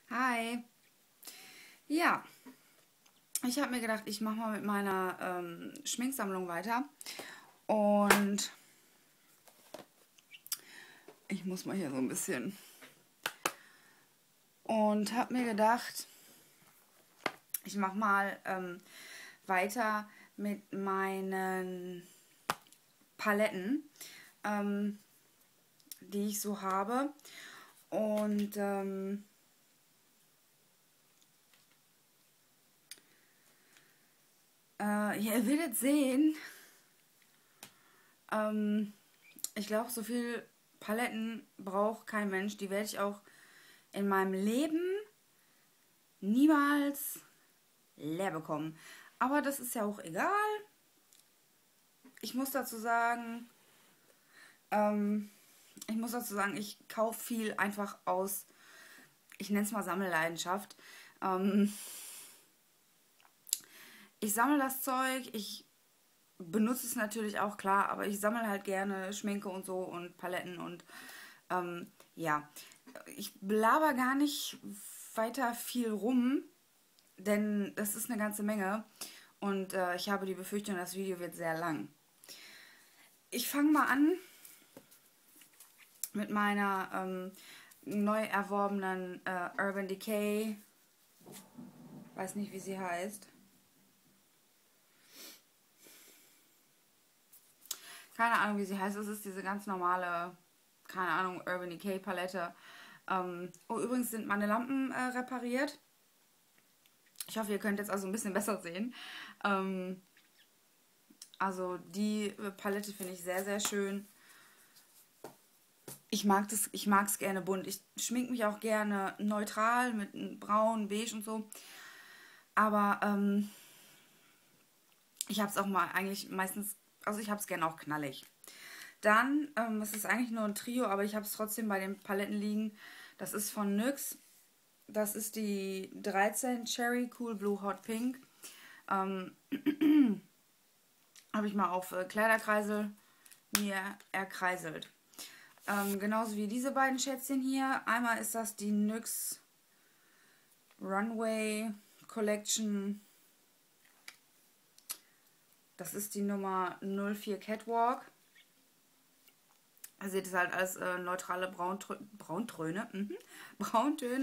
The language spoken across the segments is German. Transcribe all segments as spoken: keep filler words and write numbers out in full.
Hi. Ja, ich habe mir gedacht, ich mache mal mit meiner ähm, Schminksammlung weiter. Und ich muss mal hier so ein bisschen. Und habe mir gedacht, ich mache mal ähm, weiter mit meinen Paletten, ähm, die ich so habe. Und ähm, äh, ihr werdet sehen, ähm, ich glaube, so viel Paletten braucht kein Mensch. Die werde ich auch in meinem Leben niemals leer bekommen. Aber das ist ja auch egal. Ich muss dazu sagen, ähm, ich muss dazu sagen, ich kaufe viel einfach aus, ich nenne es mal Sammelleidenschaft. Ähm, ich sammle das Zeug, ich benutze es natürlich auch, klar, aber ich sammle halt gerne Schminke und so und Paletten und ähm, ja. Ich laber gar nicht weiter viel rum, denn das ist eine ganze Menge und äh, ich habe die Befürchtung, das Video wird sehr lang. Ich fange mal an mit meiner ähm, neu erworbenen äh, Urban Decay, weiß nicht, wie sie heißt. Keine Ahnung, wie sie heißt. Es ist diese ganz normale, keine Ahnung, Urban Decay Palette. Ähm, oh, übrigens sind meine Lampen äh, repariert. Ich hoffe, ihr könnt jetzt also ein bisschen besser sehen. Ähm, also die Palette finde ich sehr, sehr schön. Ich mag das, ich mag es gerne bunt. Ich schminke mich auch gerne neutral mit braun, beige und so. Aber ähm, ich habe es auch mal eigentlich meistens, also ich habe es gerne auch knallig. Dann, ähm, es ist eigentlich nur ein Trio, aber ich habe es trotzdem bei den Paletten liegen. Das ist von N Y X. Das ist die dreizehn Cherry Cool Blue Hot Pink. Ähm, habe ich mal auf äh, Kleiderkreisel mir erkreiselt. Ähm, genauso wie diese beiden Schätzchen hier. Einmal ist das die N Y X Runway Collection. Das ist die Nummer null vier Catwalk. Ihr seht es halt als äh, neutrale Brauntrö Brauntröne. Mhm. Brauntöne.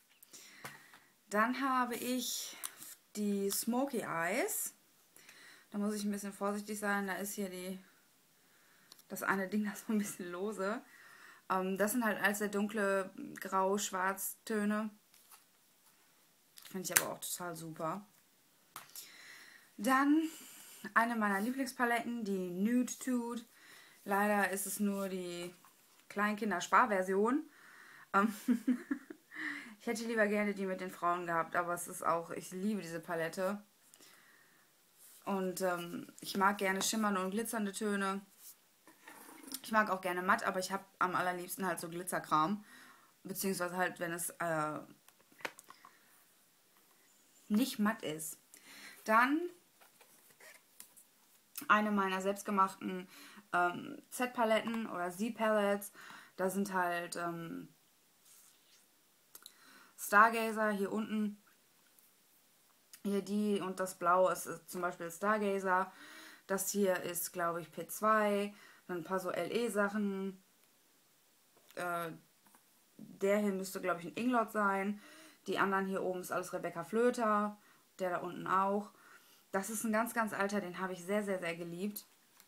Dann habe ich die Smoky Eyes. Da muss ich ein bisschen vorsichtig sein. Da ist hier die das eine Ding, das so ein bisschen lose. Ähm, das sind halt alles sehr dunkle Grau-Schwarz-Töne. Finde ich aber auch total super. Dann eine meiner Lieblingspaletten, die Nude Tude. Leider ist es nur die Kleinkinder-Sparversion. Ähm ich hätte lieber gerne die mit den Frauen gehabt, aber es ist auch, ich liebe diese Palette. Und ähm, ich mag gerne schimmernde und glitzernde Töne. Ich mag auch gerne matt, aber ich habe am allerliebsten halt so Glitzerkram. Beziehungsweise halt, wenn es äh, nicht matt ist. Dann eine meiner selbstgemachten ähm, Z-Paletten oder Z-Palettes. Da sind halt ähm, Stargazer hier unten. Hier die und das Blau ist, ist zum Beispiel Stargazer. Das hier ist, glaube ich, P zwei. Dann ein paar so L E-Sachen. Äh, der hier müsste, glaube ich, ein Inglot sein. Die anderen hier oben ist alles Rebecca Flöter. Der da unten auch. Das ist ein ganz, ganz alter, den habe ich sehr, sehr, sehr geliebt.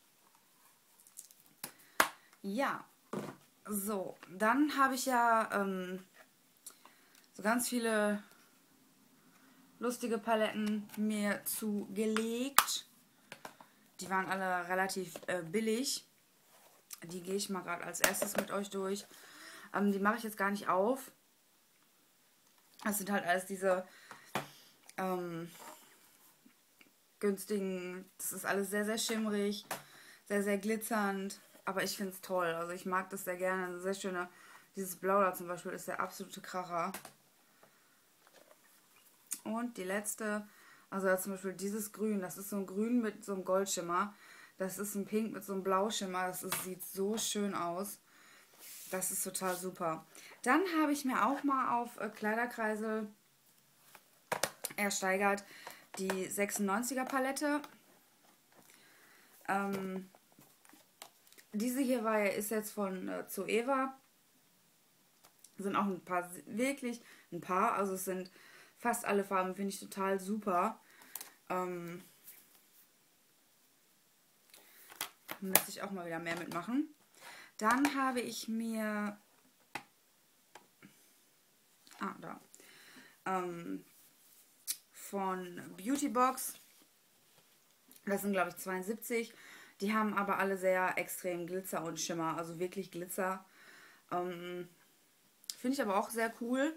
Ja, so, dann habe ich ja ähm, so ganz viele lustige Paletten mir zugelegt. Die waren alle relativ äh, billig. Die gehe ich mal gerade als erstes mit euch durch. Ähm, die mache ich jetzt gar nicht auf. Das sind halt alles diese ähm, günstigen, das ist alles sehr, sehr schimmrig, sehr, sehr glitzernd. Aber ich finde es toll. Also ich mag das sehr gerne. Eine sehr schöne, dieses Blau da zum Beispiel ist der absolute Kracher. Und die letzte, also zum Beispiel dieses Grün, das ist so ein Grün mit so einem Goldschimmer. Das ist ein Pink mit so einem Blauschimmer. Das ist, sieht so schön aus. Das ist total super. Dann habe ich mir auch mal auf äh, Kleiderkreisel ersteigert die sechsundneunziger Palette. Ähm, diese hier war, ist jetzt von äh, Zoeva. Sind auch ein paar, wirklich ein paar, also es sind fast alle Farben, finde ich total super. Ähm, müsste ich auch mal wieder mehr mitmachen. Dann habe ich mir, ah, da, ähm, von Beautybox, das sind glaube ich zweiundsiebzig, die haben aber alle sehr extrem Glitzer und Schimmer, also wirklich Glitzer. Ähm, finde ich aber auch sehr cool.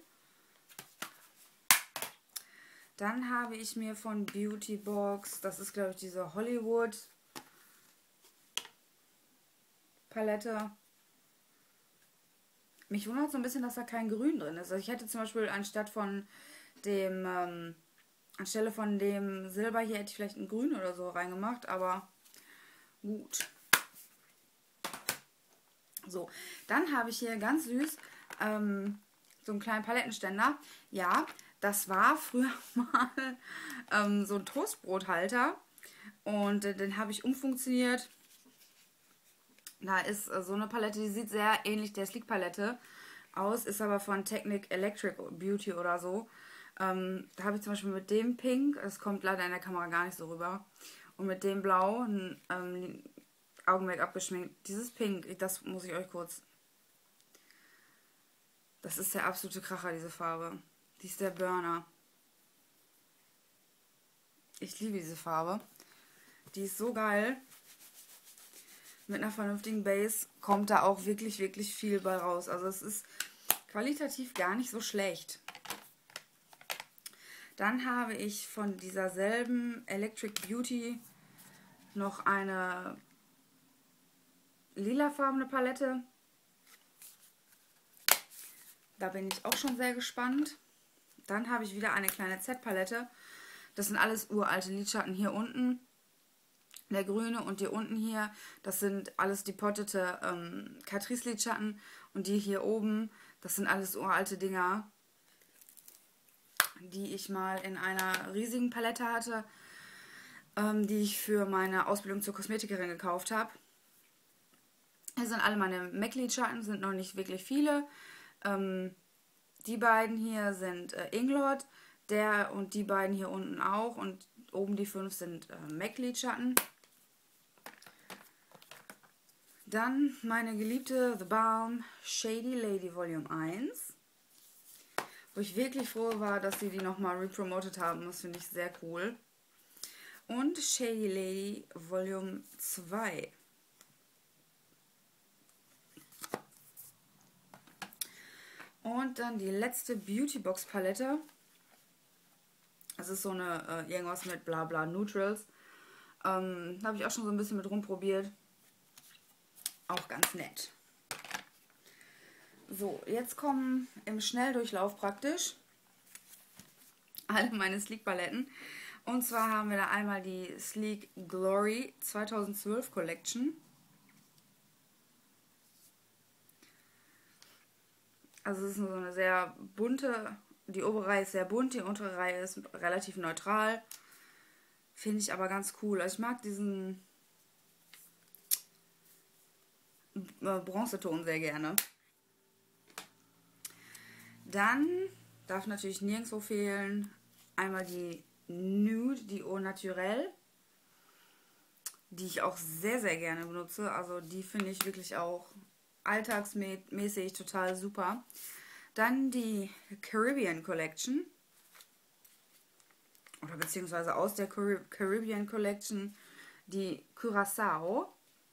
Dann habe ich mir von Beautybox, das ist glaube ich diese Hollywood Palette. Mich wundert so ein bisschen, dass da kein Grün drin ist. Also ich hätte zum Beispiel anstatt von dem, ähm, anstelle von dem Silber hier hätte ich vielleicht ein Grün oder so reingemacht, aber gut. So, dann habe ich hier ganz süß ähm, so einen kleinen Palettenständer. Ja, das war früher mal ähm, so ein Toastbrothalter und äh, den habe ich umfunktioniert. Da ist äh, so eine Palette, die sieht sehr ähnlich der Sleek Palette aus, ist aber von Technic Electric Beauty oder so. Ähm, da habe ich zum Beispiel mit dem Pink, es kommt leider in der Kamera gar nicht so rüber, und mit dem Blau ein ähm, Augenmerk abgeschminkt. Dieses Pink, das muss ich euch kurz... Das ist der absolute Kracher, diese Farbe. Die ist der Burner. Ich liebe diese Farbe. Die ist so geil. Mit einer vernünftigen Base kommt da auch wirklich, wirklich viel bei raus. Also es ist qualitativ gar nicht so schlecht. Dann habe ich von dieser selben Electric Beauty noch eine lilafarbene Palette. Da bin ich auch schon sehr gespannt. Dann habe ich wieder eine kleine Z-Palette. Das sind alles uralte Lidschatten hier unten. Der grüne und die unten hier, das sind alles depottete ähm, Catrice-Lidschatten. Und die hier oben, das sind alles uralte Dinger, die ich mal in einer riesigen Palette hatte, ähm, die ich für meine Ausbildung zur Kosmetikerin gekauft habe. Hier sind alle meine M A C-Lidschatten, sind noch nicht wirklich viele. Ähm, die beiden hier sind äh, Inglot, der und die beiden hier unten auch, und oben die fünf sind äh, M A C-Lidschatten. Dann meine geliebte The Balm Shady Lady Volume eins, wo ich wirklich froh war, dass sie die nochmal repromotet haben. Das finde ich sehr cool. Und Shady Lady Volume zwei. Und dann die letzte Beautybox Palette. Das ist so eine, äh, irgendwas mit bla bla Neutrals. Ähm, da habe ich auch schon so ein bisschen mit rumprobiert. Auch ganz nett. So, jetzt kommen im Schnelldurchlauf praktisch alle meine Sleek Paletten. Und zwar haben wir da einmal die Sleek Glory zweitausendzwölf Collection. Also es ist so eine sehr bunte, die obere Reihe ist sehr bunt, die untere Reihe ist relativ neutral. Finde ich aber ganz cool. Also ich mag diesen Bronzeton sehr gerne. Dann darf natürlich nirgendwo fehlen einmal die Nude, die Eau Naturelle, die ich auch sehr, sehr gerne benutze. Also die finde ich wirklich auch alltagsmäßig total super. Dann die Caribbean Collection. Oder beziehungsweise aus der Caribbean Collection die Curaçao.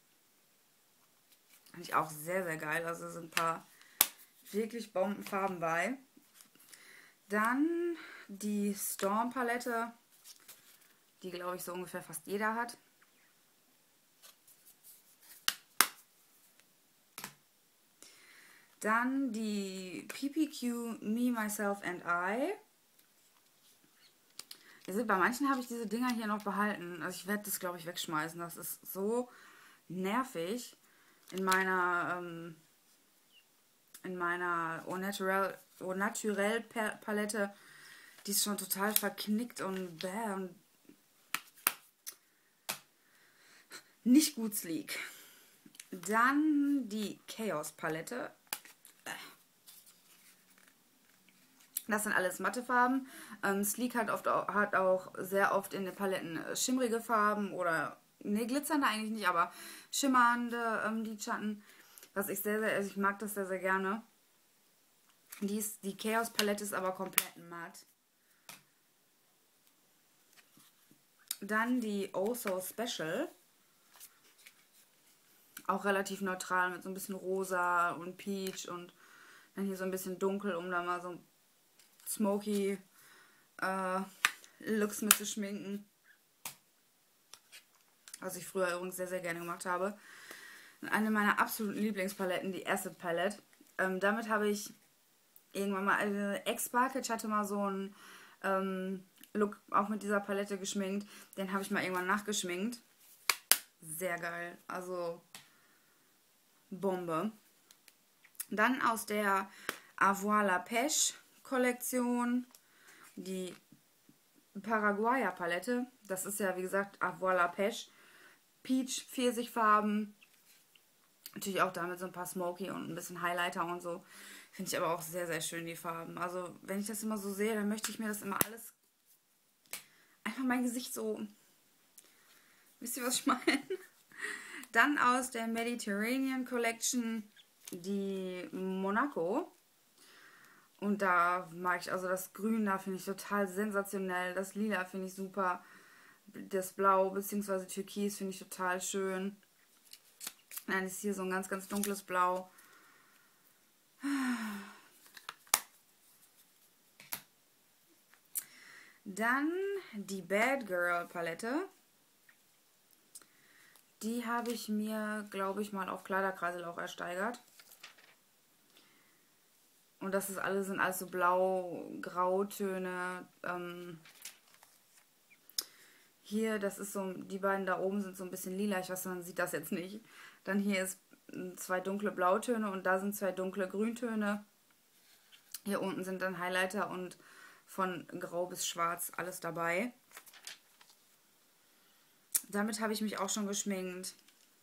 Finde ich auch sehr, sehr geil. Also sind ein paar wirklich Bombenfarben bei. Dann die Storm Palette, die glaube ich so ungefähr fast jeder hat. Dann die P P Q Me, Myself and I. Ihr seht, bei manchen habe ich diese Dinger hier noch behalten. Also ich werde das, glaube ich, wegschmeißen. Das ist so nervig in meiner ähm, in meiner Au Naturel, Au Naturel Palette. Die ist schon total verknickt und bäh und nicht gut sleek. Dann die Chaos Palette. Das sind alles Mattefarben. Ähm, Sleek hat, oft, hat auch sehr oft in den Paletten schimmrige Farben oder, ne, glitzernde eigentlich nicht, aber schimmernde ähm, Lidschatten. Was ich sehr, sehr, also ich mag das sehr, sehr gerne. Die, ist, die Chaos Palette ist aber komplett matt. Dann die Oh So Special. Auch relativ neutral mit so ein bisschen rosa und peach und dann hier so ein bisschen dunkel, um da mal so smoky äh, Looks mit zu schminken. Was ich früher übrigens sehr, sehr gerne gemacht habe. Und eine meiner absoluten Lieblingspaletten, die Acid Palette. Ähm, damit habe ich irgendwann mal, eine Ex-Sparkage hatte mal so einen ähm, Look auch mit dieser Palette geschminkt. Den habe ich mal irgendwann nachgeschminkt. Sehr geil. Also Bombe. Dann aus der Avoir La Pêche Kollektion die Paraguayer Palette. Das ist ja, wie gesagt, Avoir La Pêche. Peach, Pfirsichfarben. Natürlich auch damit so ein paar Smoky und ein bisschen Highlighter und so. Finde ich aber auch sehr, sehr schön, die Farben. Also, wenn ich das immer so sehe, dann möchte ich mir das immer alles... Einfach mein Gesicht so... Wisst ihr, was ich meine? Dann aus der Mediterranean Collection die Monaco. Und da mag ich, also das Grün, da finde ich total sensationell. Das Lila finde ich super. Das Blau bzw. Türkis finde ich total schön. Dann ist hier so ein ganz, ganz dunkles Blau. Dann die Bad Girl Palette. Die habe ich mir, glaube ich, mal auf Kleiderkreisel auch ersteigert. Und das ist alles, sind alles so blau-grautöne. Ähm, hier, das ist so, die beiden da oben sind so ein bisschen lila. Ich weiß, man sieht das jetzt nicht. Dann hier ist zwei dunkle Blautöne und da sind zwei dunkle Grüntöne. Hier unten sind dann Highlighter und von grau bis schwarz alles dabei. Damit habe ich mich auch schon geschminkt.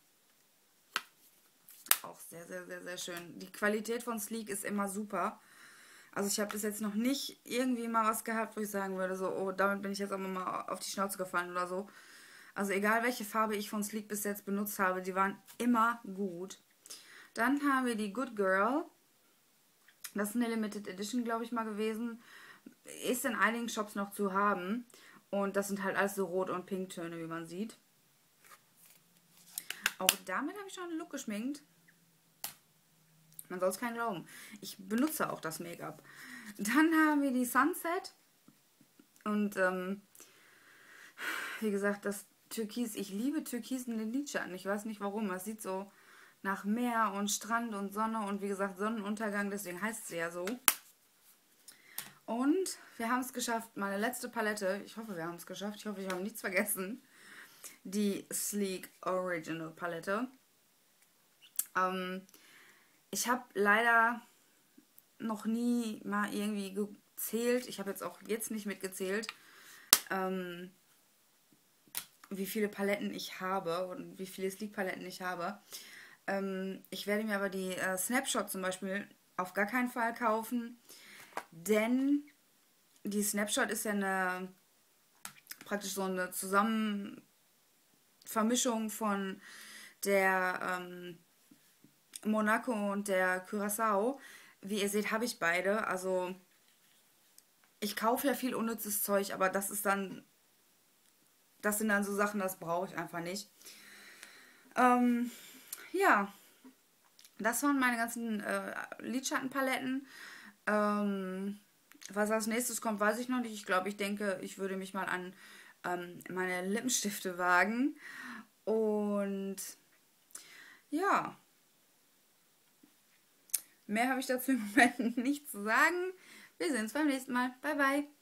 Auch sehr, sehr, sehr, sehr schön. Die Qualität von Sleek ist immer super. Also ich habe bis jetzt noch nicht irgendwie mal was gehabt, wo ich sagen würde, so, oh, damit bin ich jetzt auch mal auf die Schnauze gefallen oder so. Also egal, welche Farbe ich von Sleek bis jetzt benutzt habe, die waren immer gut. Dann haben wir die Good Girl. Das ist eine Limited Edition, glaube ich, mal gewesen. Ist in einigen Shops noch zu haben. Und das sind halt alles so Rot- und Pinktöne, wie man sieht. Auch damit habe ich schon einen Look geschminkt. Man soll es keinen glauben. Ich benutze auch das Make-up. Dann haben wir die Sunset. Und ähm, wie gesagt, das Türkis. Ich liebe türkisen Lidschatten. Ich weiß nicht warum. Es sieht so nach Meer und Strand und Sonne und wie gesagt Sonnenuntergang. Deswegen heißt es ja so. Und wir haben es geschafft. Meine letzte Palette. Ich hoffe, wir haben es geschafft. Ich hoffe, ich habe nichts vergessen. Die Sleek Original Palette. Ähm, ich habe leider noch nie mal irgendwie gezählt. Ich habe jetzt auch jetzt nicht mitgezählt, ähm, wie viele Paletten ich habe und wie viele Sleek Paletten ich habe. Ähm, ich werde mir aber die äh, Snapshot zum Beispiel auf gar keinen Fall kaufen, denn die Snapshot ist ja eine praktisch so eine Zusammenvermischung von der ähm, Monaco und der Curaçao. Wie ihr seht, habe ich beide. Also ich kaufe ja viel unnützes Zeug, aber das ist dann, das sind dann so Sachen, das brauche ich einfach nicht. Ähm, ja, das waren meine ganzen äh, Lidschattenpaletten. Ähm, was als nächstes kommt, weiß ich noch nicht. Ich glaube, ich denke, ich würde mich mal an ähm, meine Lippenstifte wagen. Und ja, mehr habe ich dazu im Moment nicht zu sagen. Wir sehen uns beim nächsten Mal. Bye, bye.